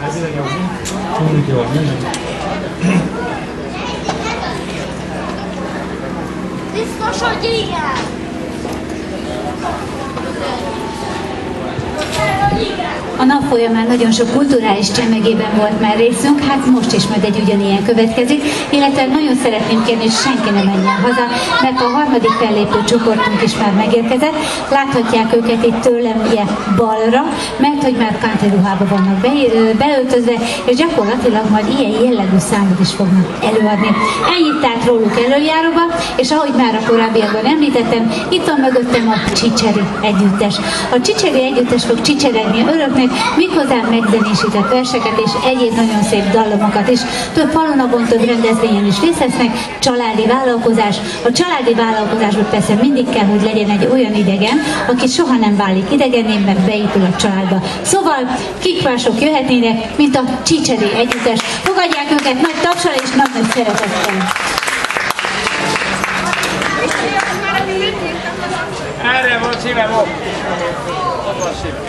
Biztos, hogy igen! A nap folyamán nagyon sok kulturális csemegében volt már részünk, hát most is majd egy ugyanilyen következik, illetve nagyon szeretném kérni, hogy senki ne menjen haza, mert a harmadik fellépő csoportunk is már megérkezett. Láthatják őket itt tőlem ugye balra, mert hogy már country ruhába vannak beöltözve, és gyakorlatilag majd ilyen jellegű számot is fognak előadni. Ennyit tehát róluk előjáróba, és ahogy már a korábbiakban említettem, itt van mögöttem a Csicseri együttes. A Csicseri együttes fog csicseregni önöknek, méghozzá megzenésített verseket és egyéb nagyon szép dallamokat is. Több falunapon, több rendezvényen is részt vesznek, családi vállalkozás. A családi vállalkozásban persze mindig kell, hogy legyen egy olyan idegen, aki soha nem válik idegenné, mert beépül a családba. Szóval kik mások jöhetnének, mint a Csicseri együttes. Fogadják őket nagy tapsal és nagy szeretettel. Erre van szívem, ott van szívem.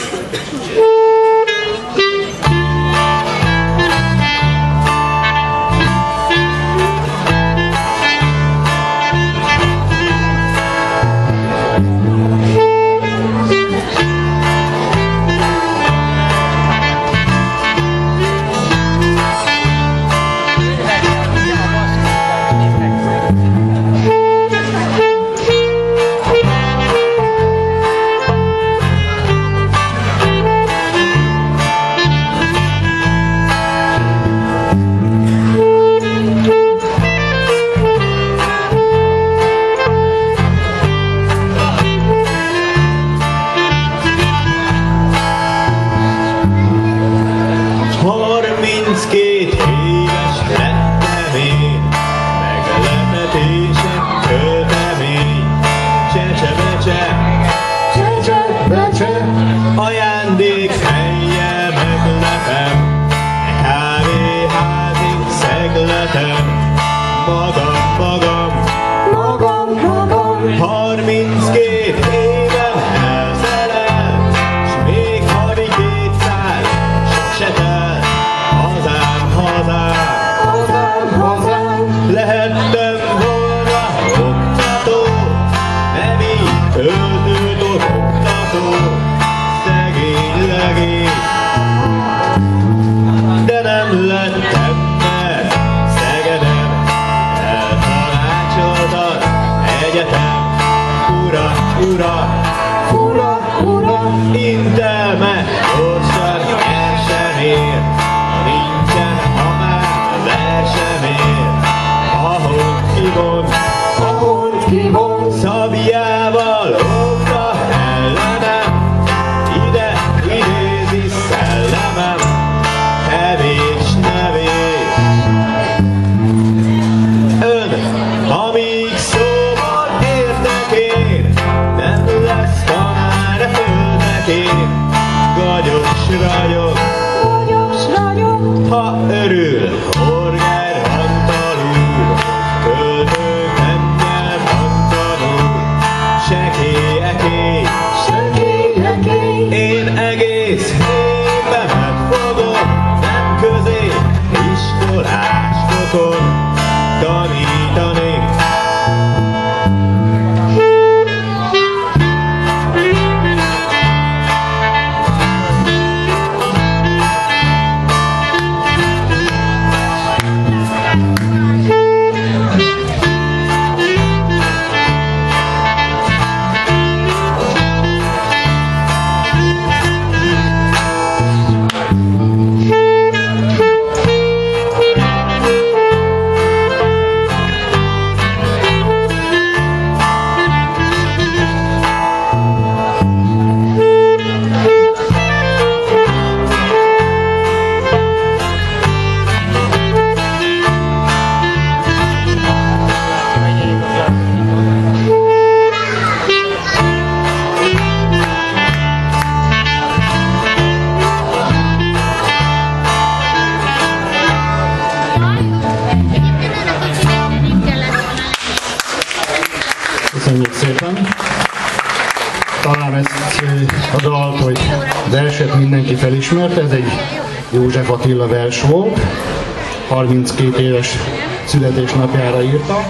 Ajándék helye meglepem, kávéházig szegletem, magam, 32 éven elszerelt, s még havi 200 sose telt, hazám, lehettem volna oktató, nem így töltőt oktató, szegény, de nem lettem, mert Szegeden eltanácsoltak egyetem. Ura, intelme gyorsan el sem ér, nincsen, ha már ver sem ér, ahol kivon, szabjával óvta ellenem, ide idézi szellemem, kevés nevés. Ön, amíg szóval értek én, nem lesz tanár a földekén. Gagyos ragyog, ha örül, orgár antalul, költők nem nyelv antalul, sekélyekény, én egész évemet fogom, nem középiskolásokon tanítani. Köszönjük szépen! Talán ezt a dalt, vagy verset mindenki felismerte, ez egy József Attila vers volt, 32 éves születésnapjára írta.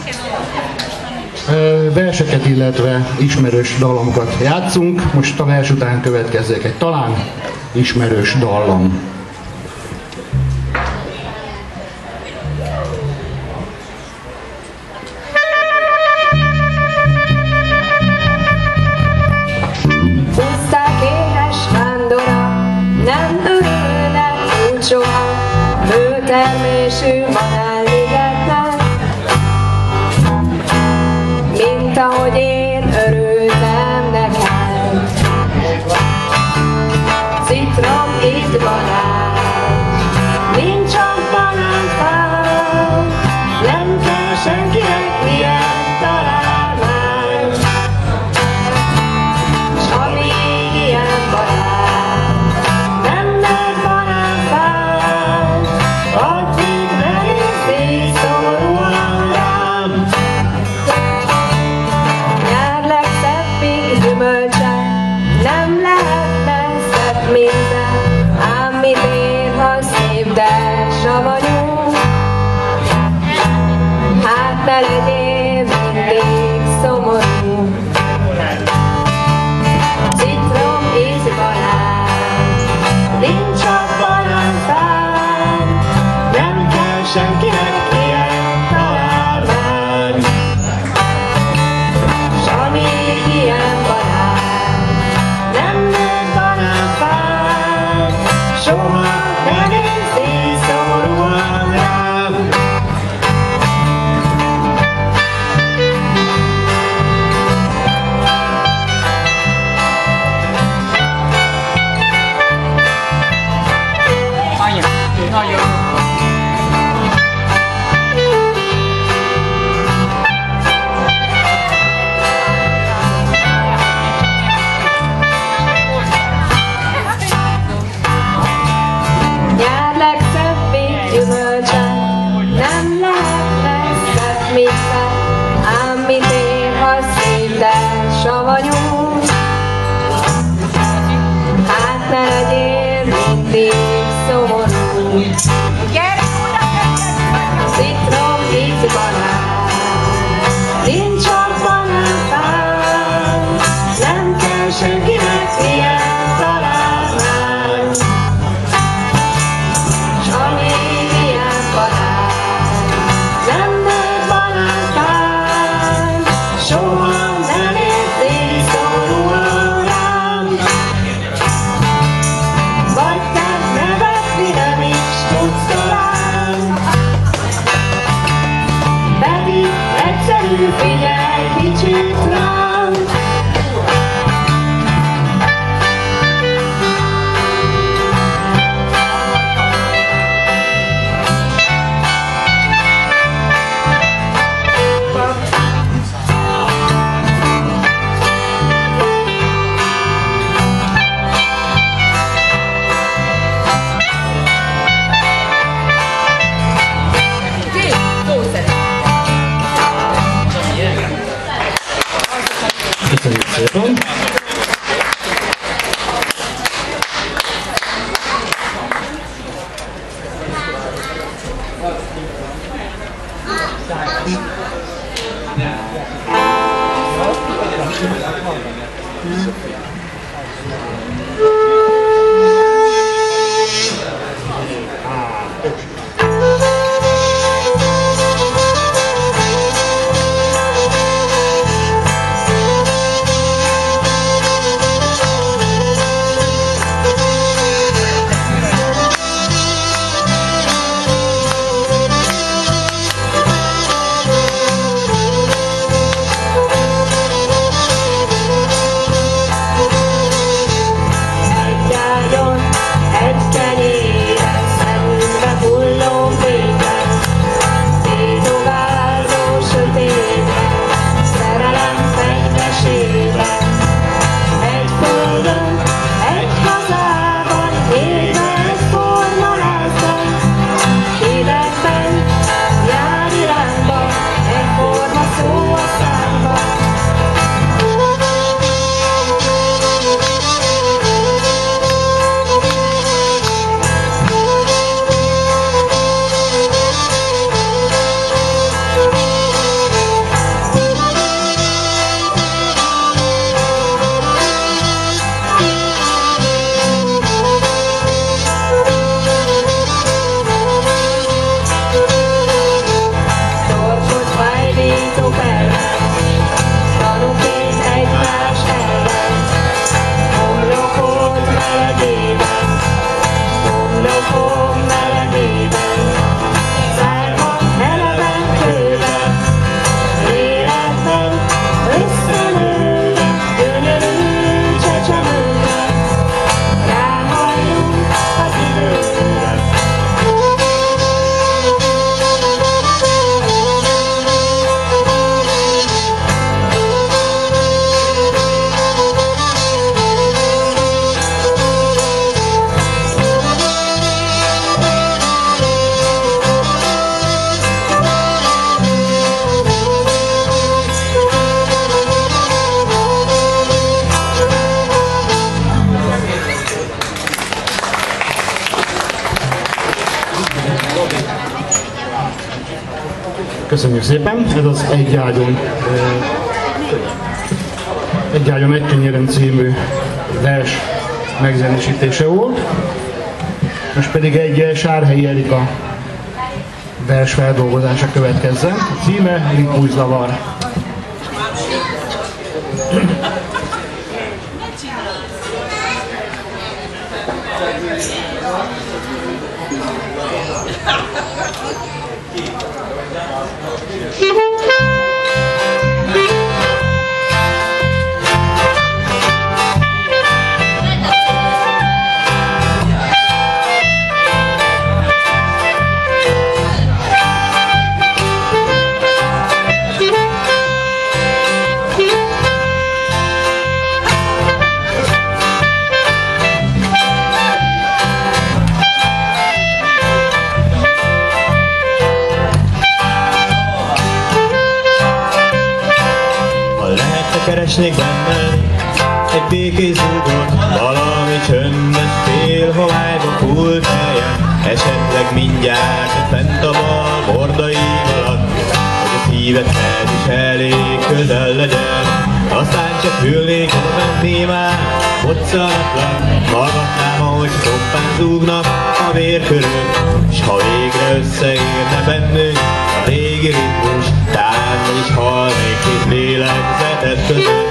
Verseket, illetve ismerős dallamokat játszunk. Most a vers után következzék egy talán ismerős dallam. Puszták éhes vándora, nem örülnek úgy soha, bőtermésű banánligetnek. Mint ahogy én örültem neked. Citrom, itt banán, nincs a banánfám, nem kell senkinek ilyen találmány. S amíg ilyen banán, nem lehet banánfám, addig megnézni szomorúan rám. Nyár legszebbik gyümölcse, nem lehetne szebb minden, ám mit ér, ha szép, de savanyú. Hát ne legyél mindig szomorú. Citrom, íz, banán, nincs a banánfám, nem kell senkinek ilyen találmány. S amíg ilyen banán, nem lehet banánfám, soha ne nézzél szomorúan rám. Nagyon. Nyár legszebbik gyümölcse, nem lehetne szebb minden, ám mit ér, ha szép, de savanyú. Hát ne legyél mindig szomorú. Citrom, íz, banán, nincs a banánfám, nem kell senkinek ilyen találmány. S amíg ilyen banán, nem lehet banánfám, soha ne nézzél szomorúan rám. Vagy te Köszönjük szépen, ez az Egy ágyon egy kenyérem című vers megzenésítése volt. Most pedig egy Sárhelyi Erika vers feldolgozása következzen. A címe Ritmuszavar. Keresnék benned egy békés zúgot, valami csöndes félhomályba fúlt helyen, esetleg mindjárt fent a bal bordaig alatt, hogy a szívedhez is elég közel legyen. Aztán csak ülnék, oda menné már, moccanatlan, hallgatnám, ahogy szoppán zúgnak a vérkörök, s ha végre összeérne bennünk a régi ritmus, tánc is halnék két lélegzetet között.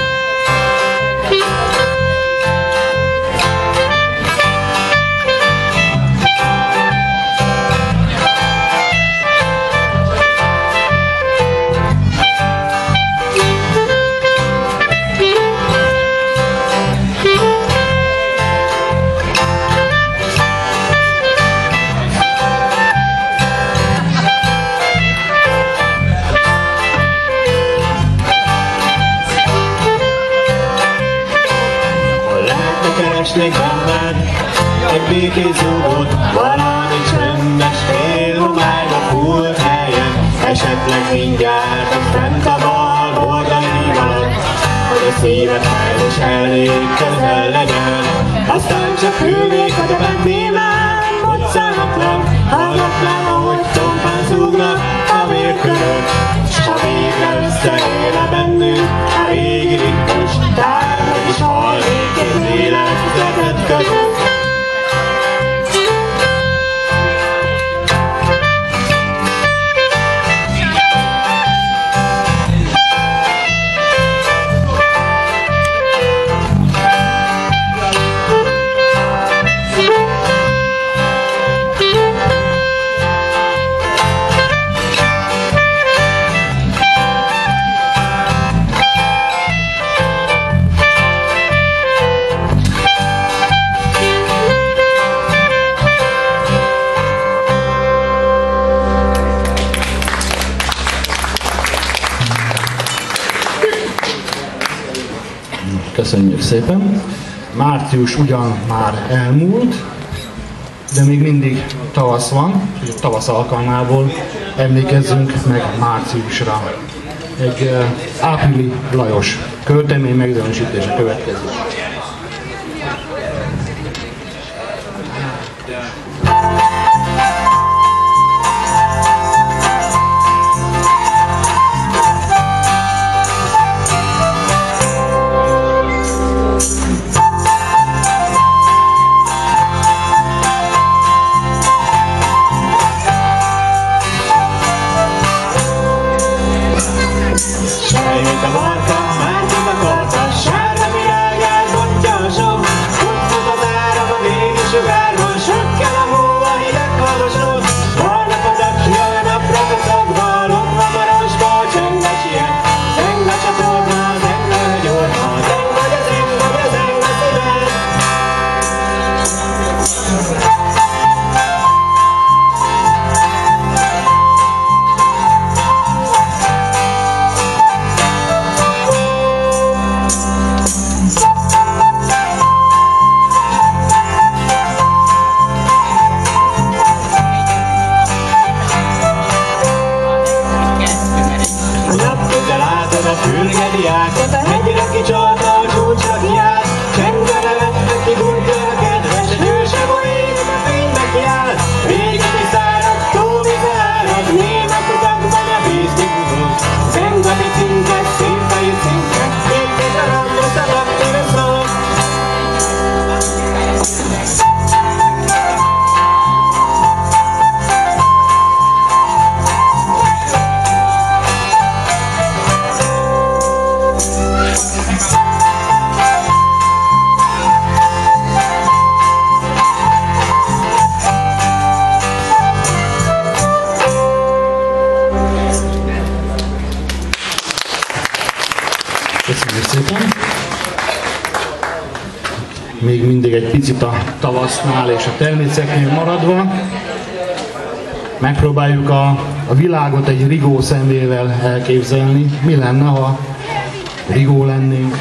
Keresnék benned egy békés zúgot, valami csöndes félhomályba fúlt helyen, esetleg mindjárt fent a bal bordaig alatt, hogy a szívedhez is elég közel legyen. Aztán csak ülnék, oda menné már, moccanatlan, hallgatnám, ahogy tompán zúgnak a vérkörök, s ha végre összeérne bennünk a régi ritmus, tár meg is halnék egy lélegzetet között. Köszönjük szépen. Március ugyan már elmúlt, de még mindig tavasz van, és a tavasz alkalmából emlékezzünk meg márciusra. Egy Áprili Lajos költemény megzenésítése következik. Fülgediákat, egyre kicsalta a csúcsra kiállt, csengve levette ki, burtja a kedves, ő sem olyan, szépen. Még mindig egy picit a tavasznál és a természetnél maradva. Megpróbáljuk a világot egy rigó szemlével elképzelni. Mi lenne, ha rigó lennénk?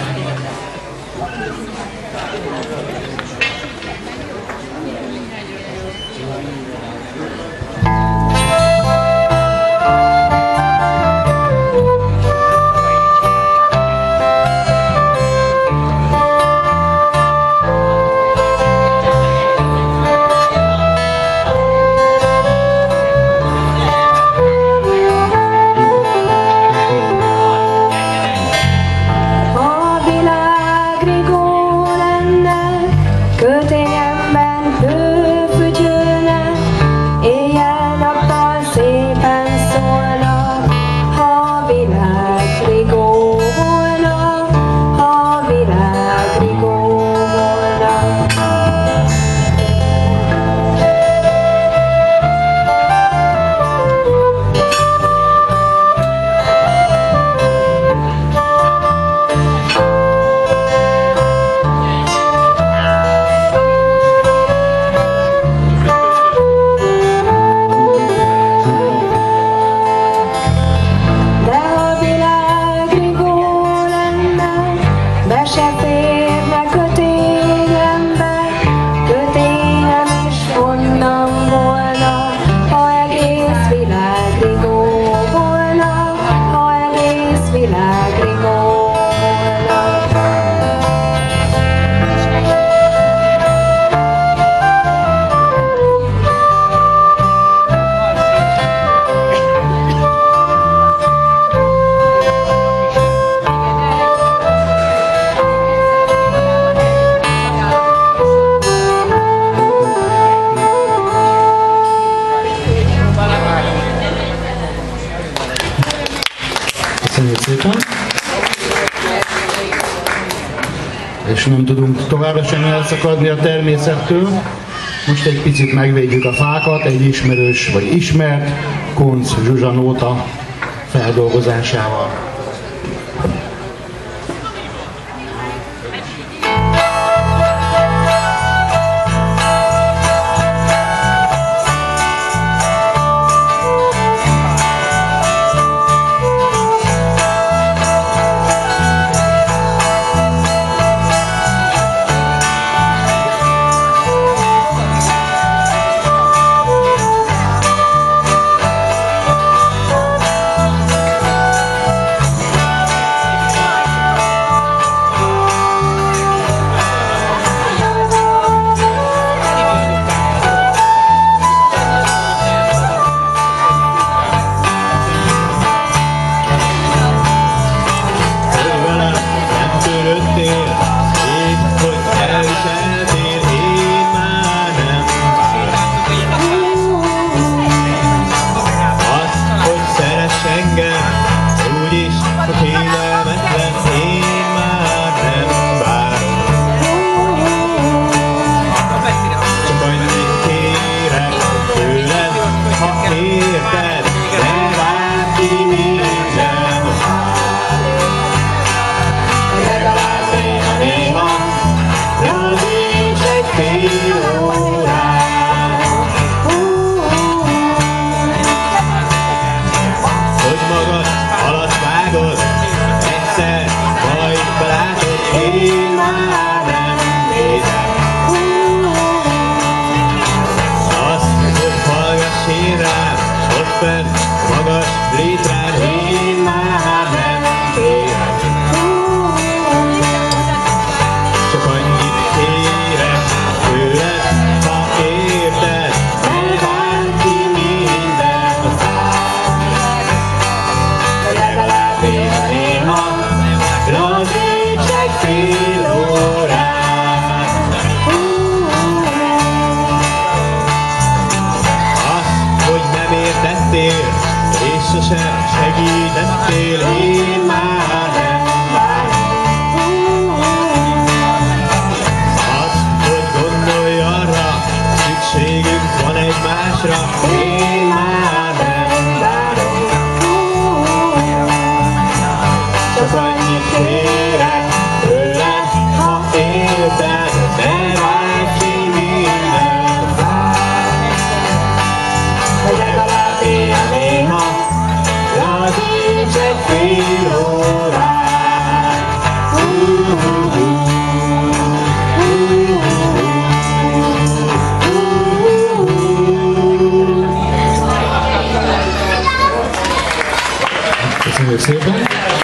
És nem tudunk továbbra sem elszakadni a természettől. Most egy picit megvédjük a fákat egy ismerős vagy ismert Koncz Zsuzsa nóta feldolgozásával. Csak annyit kérek, szépen.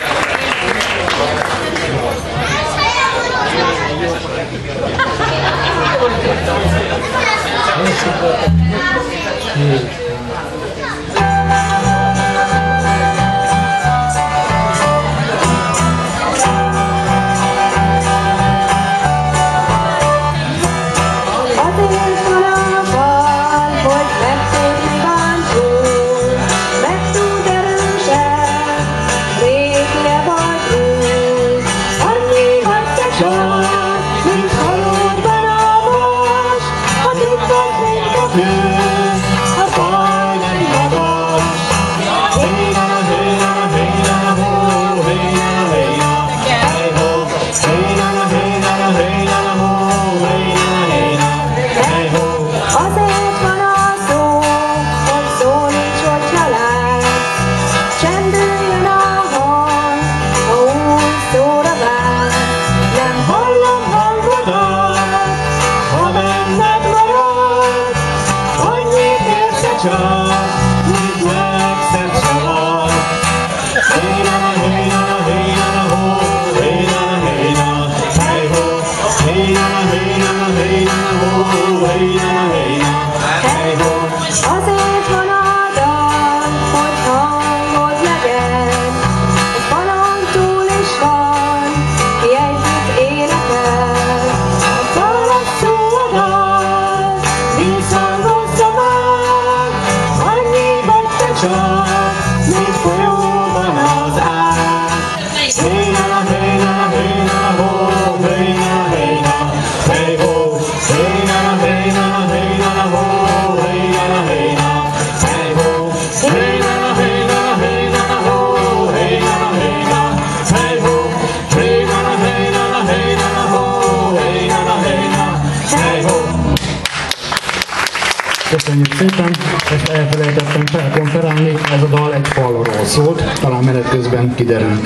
Köszönjük szépen, ezt elfelejtettem felkonferálni, ez a dal egy falról szólt, talán menet közben kiderült.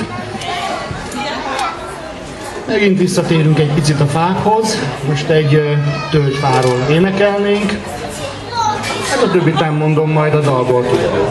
Megint visszatérünk egy picit a fákhoz, most egy tölgyfáról énekelnénk, hát a többit nem mondom, majd a dalból kiderül.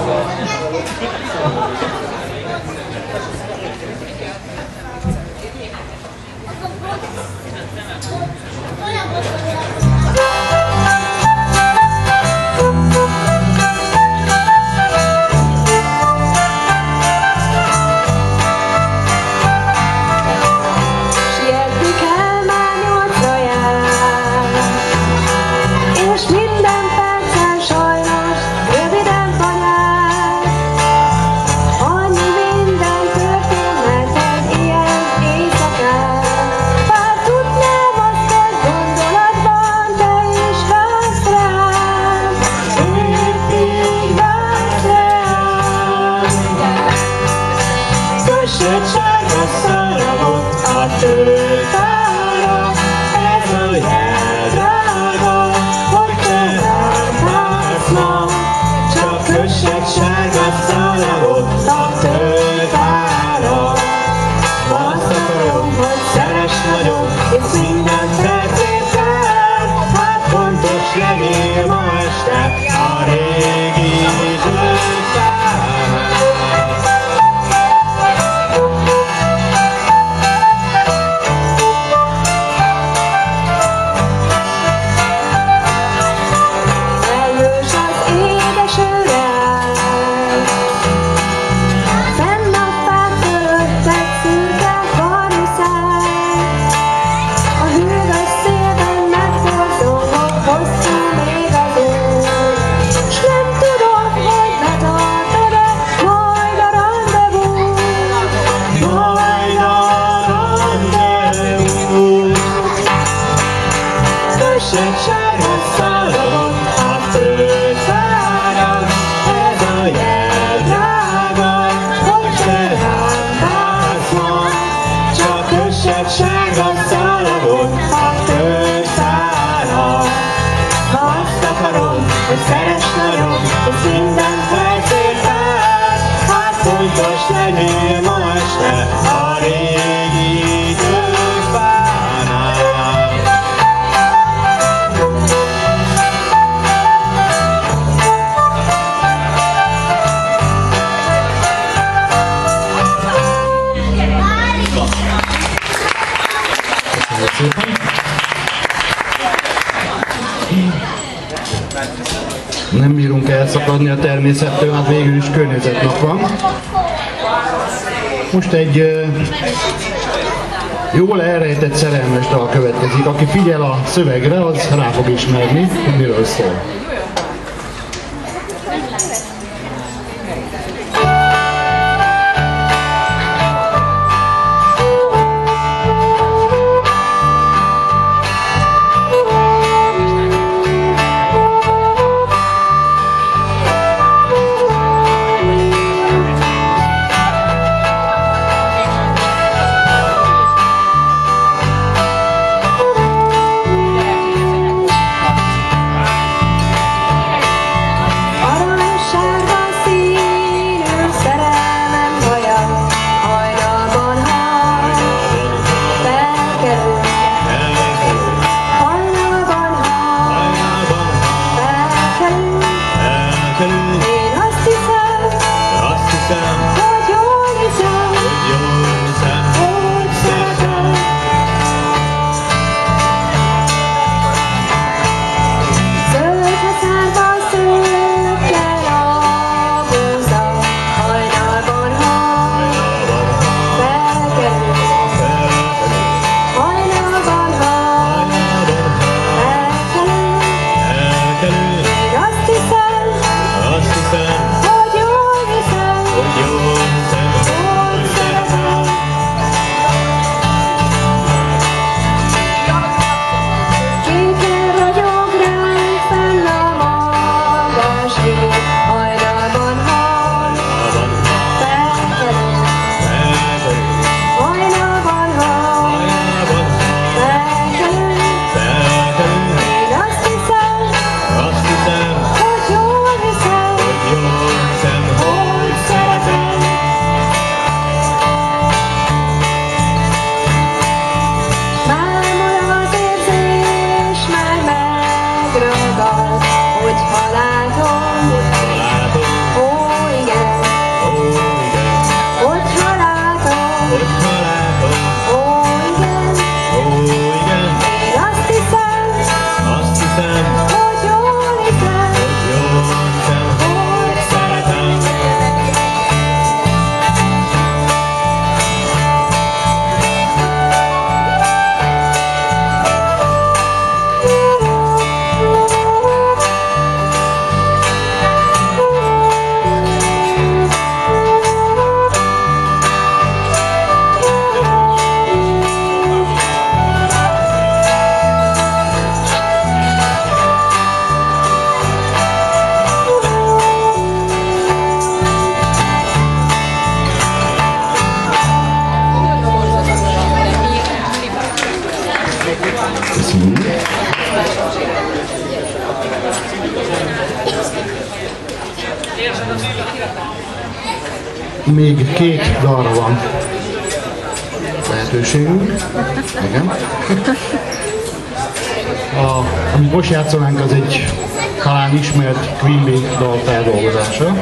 Nem bírunk elszakadni a természettől, hát végül is környezetnap van. Most egy jól elrejtett szerelmes dal következik. Aki figyel a szövegre, az rá fog ismerni, hogy miről szól. Még két dalra van lehetőségünk. Igen. Amit most játszanánk, az egy talán ismert Queen Bee dal feldolgozása.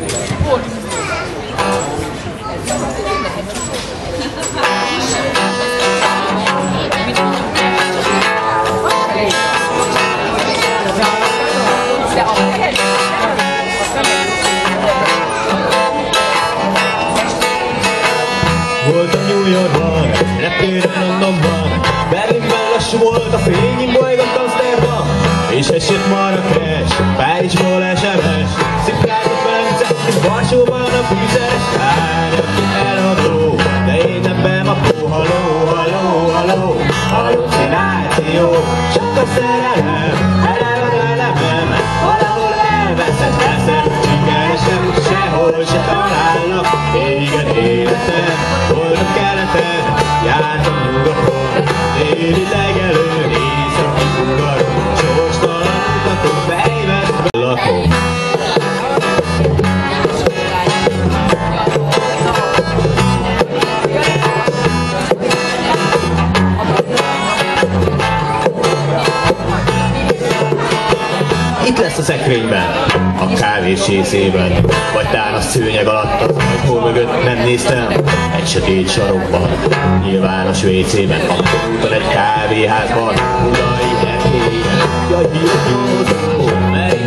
Voltam New Yorkban, reptéren Londonban, Berlinben lassú volt a fény, bolygott Amsterdam, és esett Marrakes, Párizsból SMS, szipkázott Velence, és Varsóban a fűzes, hányok eladó, de én nem bemapó, haló, haló, haló, hallucináció, csak a szerelem, elárad elemem, valahol elveszett leszek, sikeresem, sehol se találnak, éget életem, boldog keleten, jártam nyugaton, déli legelőn, északi sugaron, sorstalan utaton, fejvesztve lakom. Itt lesz a szekrényben, a kávés csészében, vagy tán a szőnyeg alatt az ajtó mögött nem néztem. Egy sötét sarokban, nyilvános WC-ben, akkor úton egy kávéházban, udai erkélyen, jaj, józó, mert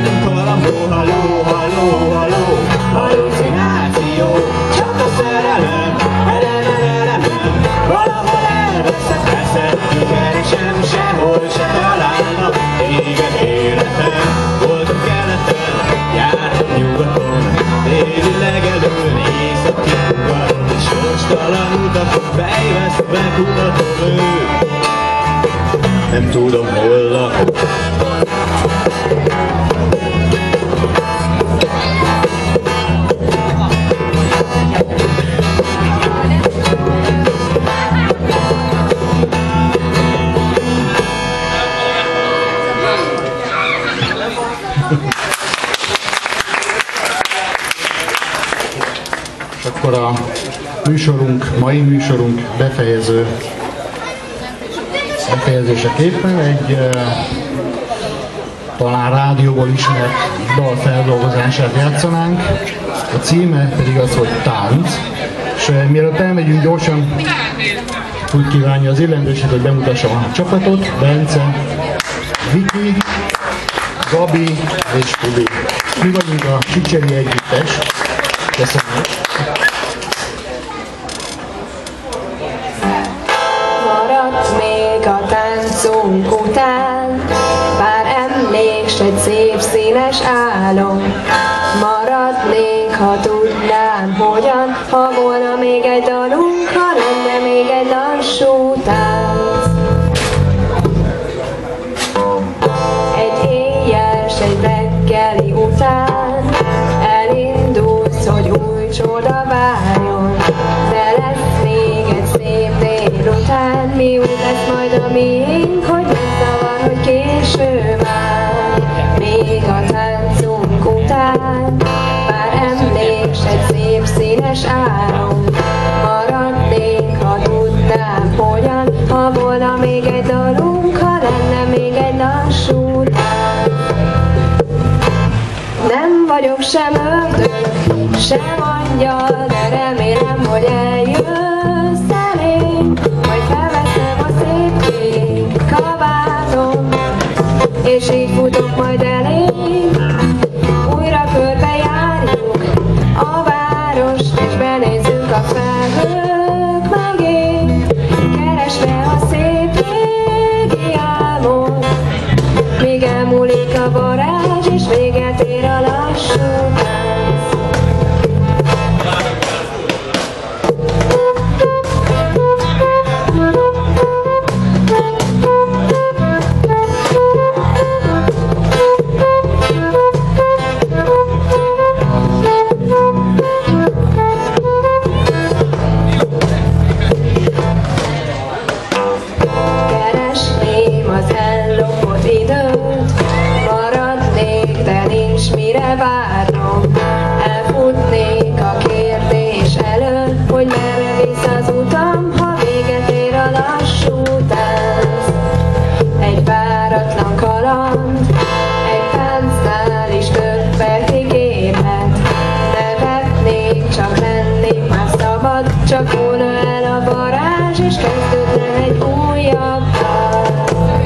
Évi legelőn, északi ugaron, és sorstalan utakon fejvesztve kutatom őt. Nem tudom, hol lakok. És akkor a mai műsorunk befejezéseképpen egy talán rádióból ismert dal feldolgozását játszanánk. A címe pedig az, hogy Tánc. És mielőtt elmegyünk, gyorsan úgy kívánja az illendőség, hogy bemutassam a csapatot. Bence, Viki, Gabi és Kubi. Mi vagyunk a Sicseri Együttes. Köszönöm. Maradt még a táncunk után pár emlék, s egy szép színes álom. Maradnék, ha tudnám hogyan, ha volna még egy dalunk, ha lenne még egy lassú tánc. Egy éjjel, s egy reggeli után elindulsz, hogy új csoda várjon, de lesz még egy szép délután, mi úgy lesz majd a miénk, hogy nem zavar, hogy késő már. Még a táncunk után pár emlék, s egy szép színes álom. Maradnék, ha tudnám hogyan, ha volna még egy dalunk, ha lenne még egy lassú tánc. Nem vagyok sem ördög, sem angyal, de remélem, hogy eljössz elém, majd felveszem a szép kék kabátom, és így futok majd elém. Újra körbejárjuk a várost, és benézünk a felhők mögé, keresve a szép régi álmot, míg elmúlik a varázs, és véget ér a lassú tánc. Keresném az ellopott időt, maradnék, de nincs mire várnom. Elfutnék a kérdés elől, hogy merre visz az utam, ha véget ér a lassú tánc. Egy váratlan kaland, egy táncnál is több percig érhet. Nevetnék, csak lennék már szabad, csak volna el a varázs, és kezdődne egy újabb dal.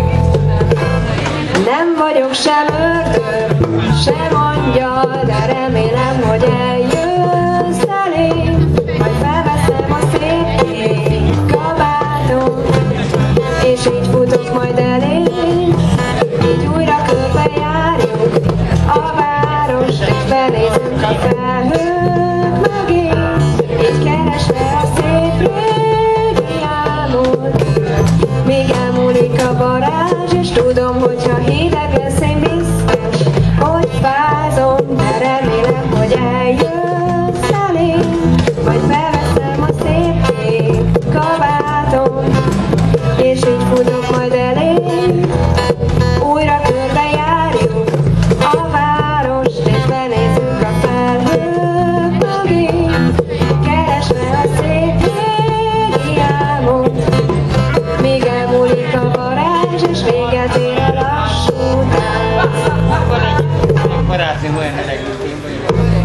Nem vagyok sem ördög, sem angyal, de remélem, hogy eljössz elém, majd felveszem a szép kék kabátom, és így futok majd elém. Így újra körbejárjuk a várost, és benézünk a felhők mögé, így keresve a szép régi álmot, míg elmúlik a varázs, és tudom, hogyha hideg lesz, én biztos, hogy fázom, de remélem, hogy eljössz elém, majd felveszem a szép kék kabátom, és így futok majd elém. Újra körbejárjuk a várost, és benézünk a felhők mögé, keresve a szép régi álmot, míg elmúlik a varázs, és véget ér a lassú tánc. Barátnőm olyan elegítén vagyok.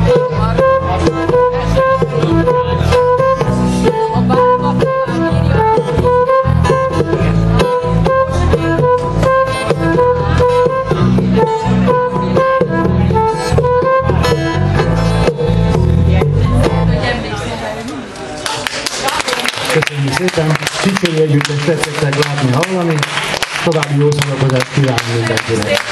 Köszönjük szépen! Sicseri Együttes tetszettek látni, hallani. További jó szórakozást kívánunk mindenkinek!